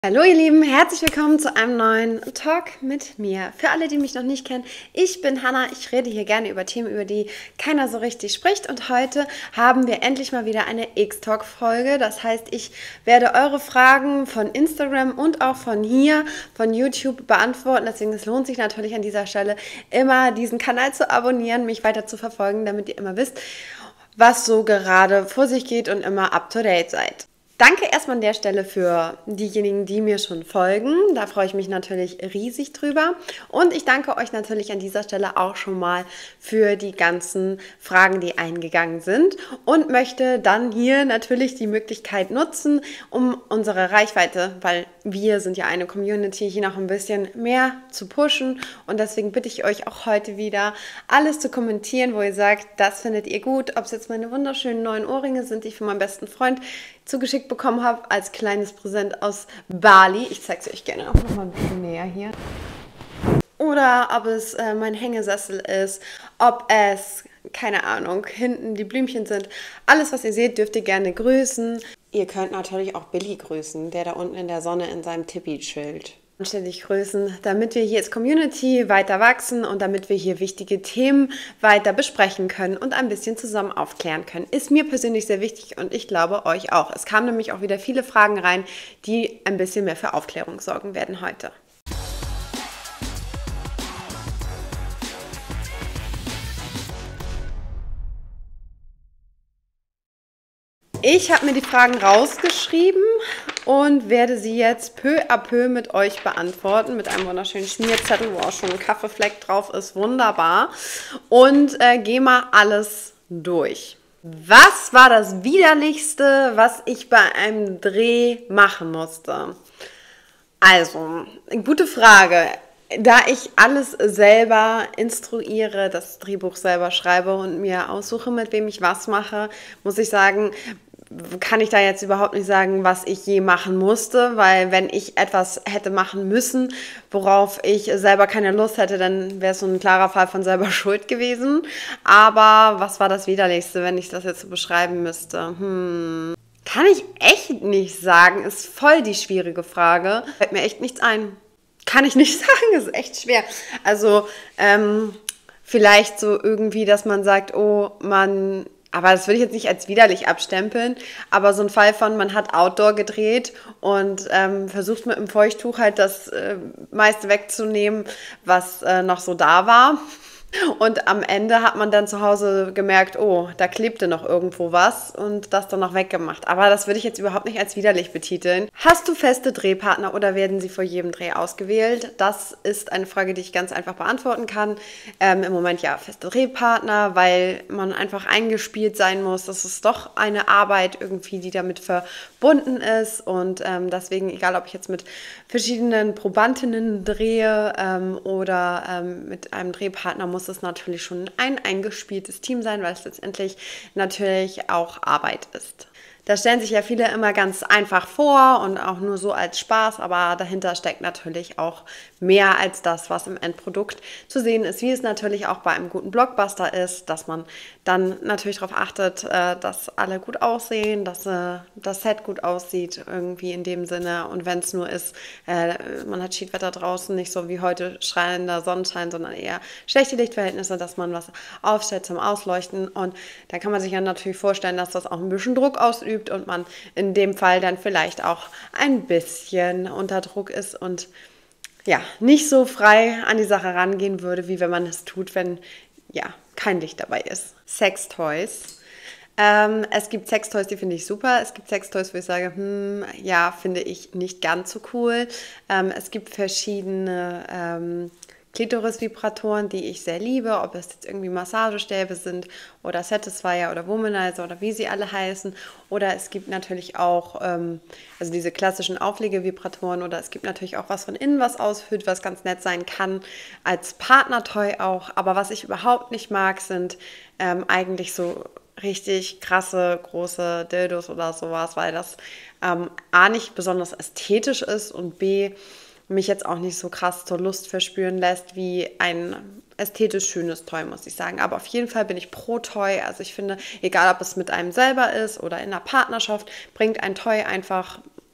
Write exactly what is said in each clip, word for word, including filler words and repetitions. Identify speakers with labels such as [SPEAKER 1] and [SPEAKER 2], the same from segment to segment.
[SPEAKER 1] Hallo ihr Lieben, herzlich willkommen zu einem neuen Talk mit mir. Für alle, die mich noch nicht kennen, ich bin Hannah, ich rede hier gerne über Themen, über die keiner so richtig spricht und heute haben wir endlich mal wieder eine X-Talk-Folge. Das heißt, ich werde eure Fragen von Instagram und auch von hier, von YouTube beantworten. Deswegen es lohnt sich natürlich an dieser Stelle immer diesen Kanal zu abonnieren, mich weiter zu verfolgen, damit ihr immer wisst, was so gerade vor sich geht und immer up to date seid. Danke erstmal an der Stelle für diejenigen, die mir schon folgen. Da freue ich mich natürlich riesig drüber. Und ich danke euch natürlich an dieser Stelle auch schon mal für die ganzen Fragen, die eingegangen sind. Und möchte dann hier natürlich die Möglichkeit nutzen, um unsere Reichweite, weil wir sind ja eine Community, hier noch ein bisschen mehr zu pushen. Und deswegen bitte ich euch auch heute wieder, alles zu kommentieren, wo ihr sagt, das findet ihr gut. Ob es jetzt meine wunderschönen neuen Ohrringe sind, die ich von meinem besten Freund zugeschickt bekommen habe als kleines Präsent aus Bali. Ich zeige es euch gerne auch noch mal ein bisschen näher hier. Oder ob es äh, mein Hängesessel ist, ob es, keine Ahnung, hinten die Blümchen sind. Alles, was ihr seht, dürft ihr gerne grüßen. Ihr könnt natürlich auch Billy grüßen, der da unten in der Sonne in seinem Tipi chillt. Anständig grüßen, damit wir hier als Community weiter wachsen und damit wir hier wichtige Themen weiter besprechen können und ein bisschen zusammen aufklären können. Ist mir persönlich sehr wichtig und ich glaube euch auch. Es kamen nämlich auch wieder viele Fragen rein, die ein bisschen mehr für Aufklärung sorgen werden heute. Ich habe mir die Fragen rausgeschrieben und werde sie jetzt peu à peu mit euch beantworten, mit einem wunderschönen Schmierzettel, wo auch schon ein Kaffeefleck drauf ist, wunderbar. Und äh, gehe mal alles durch. Was war das Widerlichste, was ich bei einem Dreh machen musste? Also, gute Frage. Da ich alles selber instruiere, das Drehbuch selber schreibe und mir aussuche, mit wem ich was mache, muss ich sagen, kann ich da jetzt überhaupt nicht sagen, was ich je machen musste, weil wenn ich etwas hätte machen müssen, worauf ich selber keine Lust hätte, dann wäre es so ein klarer Fall von selber Schuld gewesen. Aber was war das Widerlichste, wenn ich das jetzt so beschreiben müsste? Hm. Kann ich echt nicht sagen, ist voll die schwierige Frage. Fällt mir echt nichts ein. Kann ich nicht sagen, ist echt schwer. Also ähm, vielleicht so irgendwie, dass man sagt, oh, man... Aber das würde ich jetzt nicht als widerlich abstempeln, aber so ein Fall von, man hat Outdoor gedreht und ähm, versucht mit dem Feuchttuch halt das äh, meiste wegzunehmen, was äh, noch so da war. Und am Ende hat man dann zu Hause gemerkt, oh, da klebte noch irgendwo was und das dann noch weggemacht. Aber das würde ich jetzt überhaupt nicht als widerlich betiteln. Hast du feste Drehpartner oder werden sie vor jedem Dreh ausgewählt? Das ist eine Frage, die ich ganz einfach beantworten kann. Ähm, Im Moment ja, feste Drehpartner, weil man einfach eingespielt sein muss. Das ist doch eine Arbeit irgendwie, die damit verbunden ist. Und ähm, deswegen, egal ob ich jetzt mit verschiedenen Probandinnen drehe ähm, oder ähm, mit einem Drehpartner, muss es natürlich schon ein eingespieltes Team sein, weil es letztendlich natürlich auch Arbeit ist. Da stellen sich ja viele immer ganz einfach vor und auch nur so als Spaß, aber dahinter steckt natürlich auch mehr als das, was im Endprodukt zu sehen ist, wie es natürlich auch bei einem guten Blockbuster ist, dass man dann natürlich darauf achtet, dass alle gut aussehen, dass das Set gut aussieht, irgendwie in dem Sinne. Und wenn es nur ist, man hat Schiedwetter draußen, nicht so wie heute strahlender Sonnenschein, sondern eher schlechte Lichtverhältnisse, dass man was aufstellt zum Ausleuchten. Und da kann man sich ja natürlich vorstellen, dass das auch ein bisschen Druck ausübt und man in dem Fall dann vielleicht auch ein bisschen unter Druck ist und ja, nicht so frei an die Sache rangehen würde, wie wenn man es tut, wenn ja kein Licht dabei ist. Sextoys. Ähm, es gibt Sextoys, die finde ich super. Es gibt Sextoys, wo ich sage, hm, ja, finde ich nicht ganz so cool. Ähm, es gibt verschiedene ähm, Klitoris-Vibratoren, die ich sehr liebe, ob es jetzt irgendwie Massagestäbe sind oder Satisfier oder Womanizer oder wie sie alle heißen. Oder es gibt natürlich auch ähm, also diese klassischen Auflegevibratoren oder es gibt natürlich auch was von innen, was ausfüllt, was ganz nett sein kann, als Partnertoy auch. Aber was ich überhaupt nicht mag, sind ähm, eigentlich so richtig krasse, große Dildos oder sowas, weil das ähm, A, nicht besonders ästhetisch ist und B, mich jetzt auch nicht so krass zur Lust verspüren lässt wie ein ästhetisch schönes Toy, muss ich sagen. Aber auf jeden Fall bin ich pro Toy. Also ich finde, egal ob es mit einem selber ist oder in einer Partnerschaft, bringt ein Toy einfach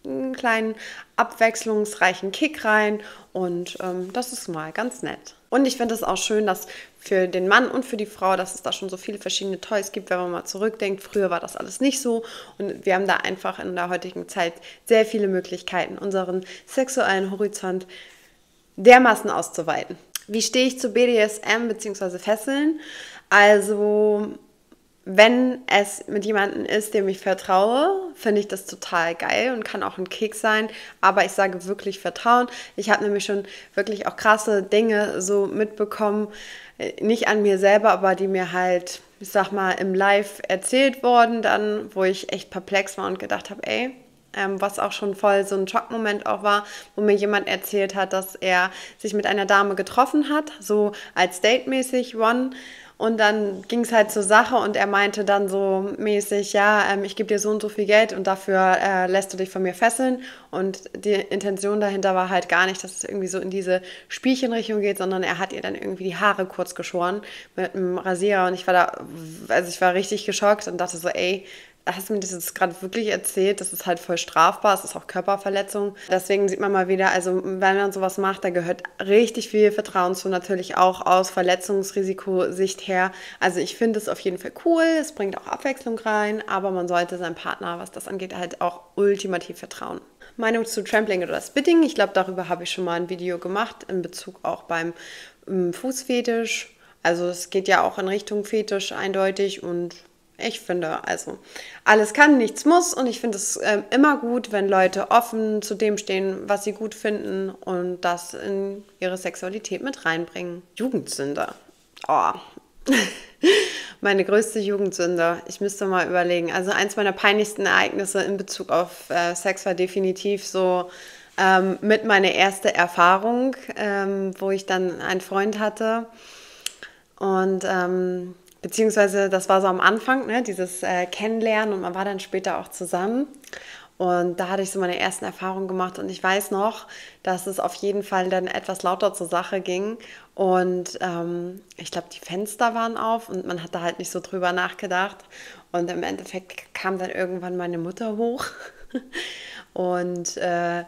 [SPEAKER 1] einen kleinen abwechslungsreichen Kick rein und ähm, das ist mal ganz nett. Und ich finde es auch schön, dass für den Mann und für die Frau, dass es da schon so viele verschiedene Toys gibt, wenn man mal zurückdenkt. Früher war das alles nicht so und wir haben da einfach in der heutigen Zeit sehr viele Möglichkeiten, unseren sexuellen Horizont dermaßen auszuweiten. Wie stehe ich zu B D S M bzw. Fesseln? Also wenn es mit jemandem ist, dem ich vertraue, finde ich das total geil und kann auch ein Kick sein. Aber ich sage wirklich Vertrauen. Ich habe nämlich schon wirklich auch krasse Dinge so mitbekommen, nicht an mir selber, aber die mir halt, ich sag mal, im Live erzählt wurden dann, wo ich echt perplex war und gedacht habe, ey, ähm, was auch schon voll so ein Schockmoment auch war, wo mir jemand erzählt hat, dass er sich mit einer Dame getroffen hat, so als Date-mäßig, one. Und dann ging es halt zur Sache und er meinte dann so mäßig, ja, ähm, ich gebe dir so und so viel Geld und dafür äh, lässt du dich von mir fesseln. Und die Intention dahinter war halt gar nicht, dass es irgendwie so in diese Spielchenrichtung geht, sondern er hat ihr dann irgendwie die Haare kurz geschoren mit einem Rasierer. Und ich war da, also ich war richtig geschockt und dachte so, ey, hast du mir das jetzt gerade wirklich erzählt? Das ist halt voll strafbar, es ist auch Körperverletzung. Deswegen sieht man mal wieder, also wenn man sowas macht, da gehört richtig viel Vertrauen zu, natürlich auch aus Verletzungsrisikosicht her. Also ich finde es auf jeden Fall cool, es bringt auch Abwechslung rein, aber man sollte seinem Partner, was das angeht, halt auch ultimativ vertrauen. Meinung zu Trampling oder Spitting, ich glaube, darüber habe ich schon mal ein Video gemacht, in Bezug auch beim ähm, Fußfetisch. Also es geht ja auch in Richtung Fetisch eindeutig und ich finde, also alles kann, nichts muss und ich finde es äh, immer gut, wenn Leute offen zu dem stehen, was sie gut finden und das in ihre Sexualität mit reinbringen. Jugendsünde. Oh. Meine größte Jugendsünde. Ich müsste mal überlegen. Also eins meiner peinlichsten Ereignisse in Bezug auf äh, Sex war definitiv so ähm, mit meiner ersten Erfahrung, ähm, wo ich dann einen Freund hatte und ähm, beziehungsweise das war so am Anfang, ne, dieses äh, Kennenlernen und man war dann später auch zusammen. Und da hatte ich so meine ersten Erfahrungen gemacht und ich weiß noch, dass es auf jeden Fall dann etwas lauter zur Sache ging. Und ähm, ich glaube, die Fenster waren auf und man hat da halt nicht so drüber nachgedacht. Und im Endeffekt kam dann irgendwann meine Mutter hoch und äh,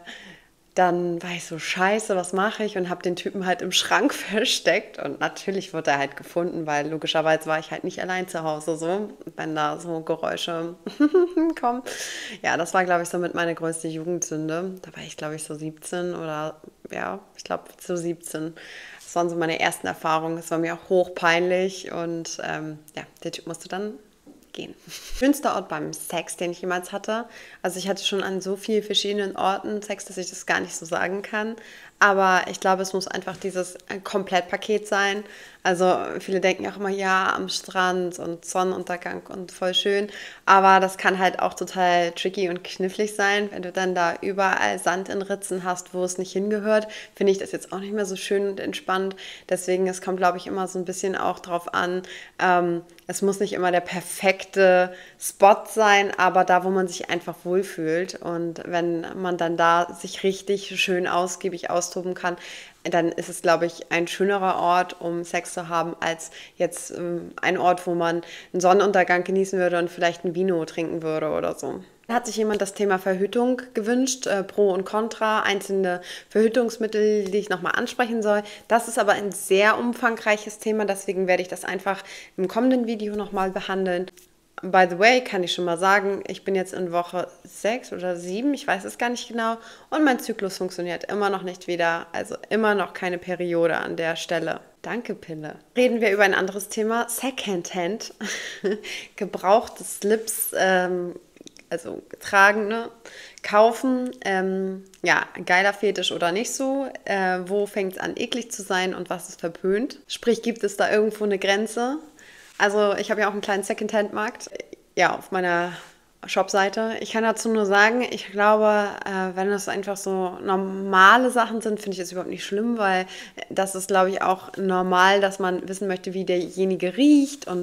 [SPEAKER 1] dann war ich so, scheiße, was mache ich? Und habe den Typen halt im Schrank versteckt. Und natürlich wurde er halt gefunden, weil logischerweise war ich halt nicht allein zu Hause, so, wenn da so Geräusche kommen. Ja, das war, glaube ich, so mit meine größte Jugendsünde. Da war ich, glaube ich, so siebzehn oder, ja, ich glaube, so siebzehn. Das waren so meine ersten Erfahrungen. Es war mir auch hochpeinlich. Und ähm, ja, der Typ musste dann gehen. Schönster Ort beim Sex, den ich jemals hatte. Also ich hatte schon an so vielen verschiedenen Orten Sex, dass ich das gar nicht so sagen kann. Aber ich glaube, es muss einfach dieses Komplettpaket sein. Also viele denken auch immer, ja, am Strand und Sonnenuntergang und voll schön. Aber das kann halt auch total tricky und knifflig sein, wenn du dann da überall Sand in Ritzen hast, wo es nicht hingehört. Finde ich das jetzt auch nicht mehr so schön und entspannt. Deswegen, es kommt, glaube ich, immer so ein bisschen auch drauf an. Ähm, es muss nicht immer der perfekte Spot sein, aber da, wo man sich einfach wohlfühlt. Und wenn man dann da sich richtig schön ausgiebig austoben kann, dann ist es, glaube ich, ein schönerer Ort, um Sex zu haben, als jetzt ähm, ein Ort, wo man einen Sonnenuntergang genießen würde und vielleicht ein Vino trinken würde oder so. Da hat sich jemand das Thema Verhütung gewünscht, äh, Pro und Contra, einzelne Verhütungsmittel, die ich nochmal ansprechen soll. Das ist aber ein sehr umfangreiches Thema, deswegen werde ich das einfach im kommenden Video nochmal behandeln. By the way, kann ich schon mal sagen, ich bin jetzt in Woche sechs oder sieben, ich weiß es gar nicht genau, und mein Zyklus funktioniert immer noch nicht wieder, also immer noch keine Periode an der Stelle. Danke, Pille. Reden wir über ein anderes Thema, Secondhand, gebrauchte Slips, ähm, also tragen, ne? Kaufen, ähm, ja, geiler Fetisch oder nicht so, äh, wo fängt es an eklig zu sein und was ist verpönt? Sprich, gibt es da irgendwo eine Grenze? Also ich habe ja auch einen kleinen Secondhand-Markt, ja, auf meiner Shopseite. Ich kann dazu nur sagen, ich glaube, äh, wenn das einfach so normale Sachen sind, finde ich das überhaupt nicht schlimm, weil das ist, glaube ich, auch normal, dass man wissen möchte, wie derjenige riecht und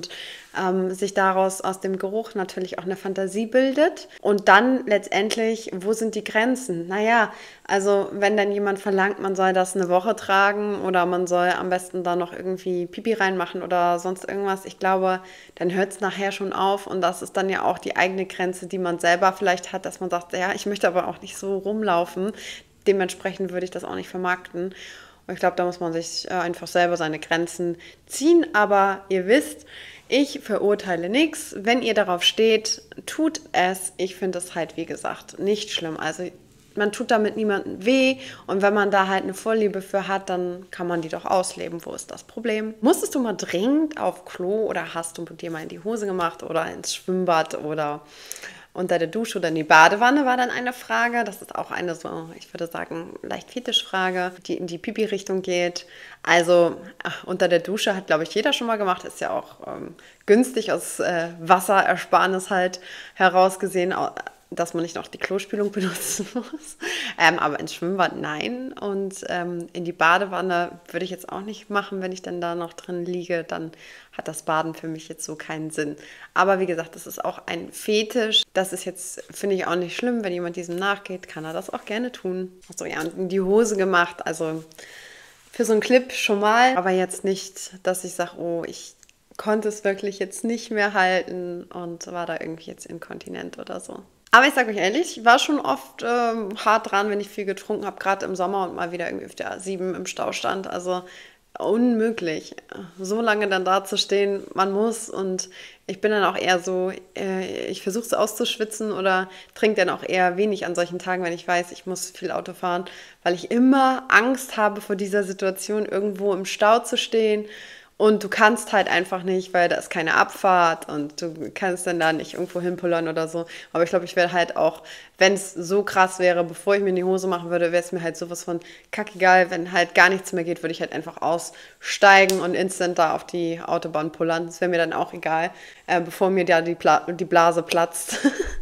[SPEAKER 1] ähm, sich daraus aus dem Geruch natürlich auch eine Fantasie bildet. Und dann letztendlich, wo sind die Grenzen? Naja, also wenn dann jemand verlangt, man soll das eine Woche tragen oder man soll am besten da noch irgendwie Pipi reinmachen oder sonst irgendwas, ich glaube, dann hört es nachher schon auf und das ist dann ja auch die eigene Grenze, die man selber vielleicht hat, dass man sagt, ja, ich möchte aber auch nicht so rumlaufen. Dementsprechend würde ich das auch nicht vermarkten. Und ich glaube, da muss man sich einfach selber seine Grenzen ziehen. Aber ihr wisst, ich verurteile nichts. Wenn ihr darauf steht, tut es. Ich finde es halt, wie gesagt, nicht schlimm. Also man tut damit niemandem weh. Und wenn man da halt eine Vorliebe für hat, dann kann man die doch ausleben. Wo ist das Problem? Musstest du mal dringend auf Klo oder hast du dir mal in die Hose gemacht oder ins Schwimmbad oder unter der Dusche oder in die Badewanne war dann eine Frage. Das ist auch eine so, ich würde sagen, leicht Fetischfrage, die in die Pipi-Richtung geht. Also ach, unter der Dusche hat, glaube ich, jeder schon mal gemacht. Ist ja auch ähm, günstig aus äh, Wasserersparnis halt herausgesehen, dass man nicht noch die Klospülung benutzen muss. Ähm, aber ins Schwimmbad nein. Und ähm, in die Badewanne würde ich jetzt auch nicht machen, wenn ich dann da noch drin liege. Dann hat das Baden für mich jetzt so keinen Sinn. Aber wie gesagt, das ist auch ein Fetisch. Das ist jetzt, finde ich, auch nicht schlimm. Wenn jemand diesem nachgeht, kann er das auch gerne tun. Achso, ja, und in die Hose gemacht. Also für so einen Clip schon mal. Aber jetzt nicht, dass ich sage, oh, ich konnte es wirklich jetzt nicht mehr halten und war da irgendwie jetzt inkontinent oder so. Aber ich sage euch ehrlich, ich war schon oft ähm, hart dran, wenn ich viel getrunken habe, gerade im Sommer und mal wieder irgendwie auf der A sieben im Stau stand. Also unmöglich, so lange dann da zu stehen, man muss. Und ich bin dann auch eher so, äh, ich versuche es auszuschwitzen oder trinke dann auch eher wenig an solchen Tagen, wenn ich weiß, ich muss viel Auto fahren, weil ich immer Angst habe vor dieser Situation, irgendwo im Stau zu stehen. Und du kannst halt einfach nicht, weil da ist keine Abfahrt und du kannst dann da nicht irgendwo hinpullern oder so. Aber ich glaube, ich wäre halt auch, wenn es so krass wäre, bevor ich mir in die Hose machen würde, wäre es mir halt sowas von kackegal. Wenn halt gar nichts mehr geht, würde ich halt einfach aussteigen und instant da auf die Autobahn pullern. Das wäre mir dann auch egal, äh, bevor mir da die, Pla- die Blase platzt.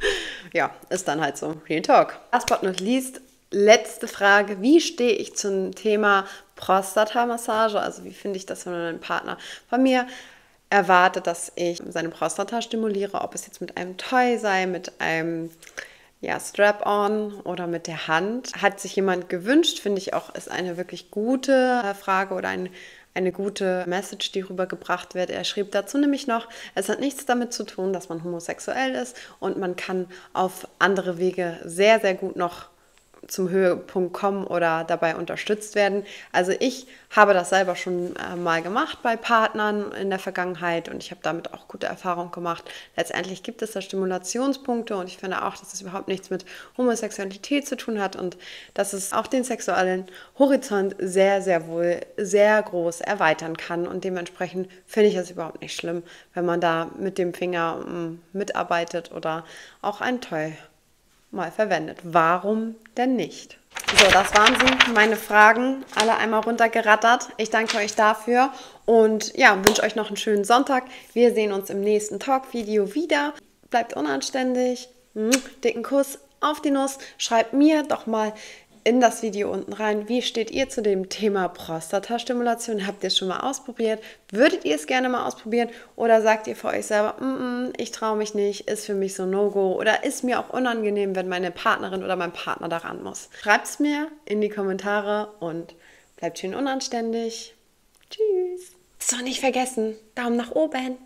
[SPEAKER 1] Ja, ist dann halt so. Real Talk. Last but not least, letzte Frage. Wie stehe ich zum Thema Prostata-Massage? Also wie finde ich das, wenn mein Partner von mir erwartet, dass ich seine Prostata stimuliere, ob es jetzt mit einem Toy sei, mit einem ja, Strap-on oder mit der Hand. Hat sich jemand gewünscht, finde ich auch, ist eine wirklich gute Frage oder ein eine gute Message, die rübergebracht wird. Er schrieb dazu nämlich noch, es hat nichts damit zu tun, dass man homosexuell ist und man kann auf andere Wege sehr, sehr gut noch zum Höhepunkt kommen oder dabei unterstützt werden. Also ich habe das selber schon äh, mal gemacht bei Partnern in der Vergangenheit und ich habe damit auch gute Erfahrungen gemacht. Letztendlich gibt es da Stimulationspunkte und ich finde auch, dass es überhaupt nichts mit Homosexualität zu tun hat und dass es auch den sexuellen Horizont sehr, sehr wohl sehr groß erweitern kann und dementsprechend finde ich es überhaupt nicht schlimm, wenn man da mit dem Finger m, mitarbeitet oder auch ein Toy mal verwendet. Warum denn nicht? So, das waren sie, meine Fragen, alle einmal runtergerattert. Ich danke euch dafür und ja, wünsche euch noch einen schönen Sonntag. Wir sehen uns im nächsten Talk-Video wieder. Bleibt unanständig, dicken Kuss auf die Nuss. Schreibt mir doch mal in das Video unten rein, wie steht ihr zu dem Thema Prostatastimulation? Habt ihr es schon mal ausprobiert? Würdet ihr es gerne mal ausprobieren? Oder sagt ihr für euch selber, mm -mm, ich traue mich nicht, ist für mich so No-Go oder ist mir auch unangenehm, wenn meine Partnerin oder mein Partner daran muss? Schreibt es mir in die Kommentare und bleibt schön unanständig. Tschüss. So, nicht vergessen, Daumen nach oben.